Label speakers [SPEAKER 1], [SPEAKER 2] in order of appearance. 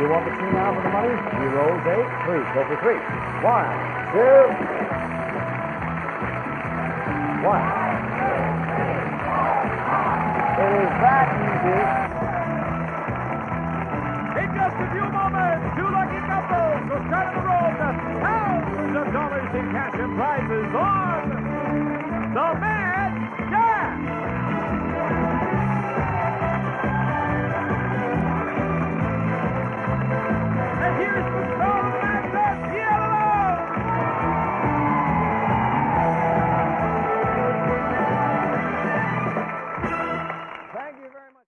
[SPEAKER 1] You want the 2 now for the money? He rolls 8, 3. Go for 3. 1, 2. 1. It is that easy.
[SPEAKER 2] In just a few moments, 2 lucky couples will start on the road to thousands of dollars in cash and prizes on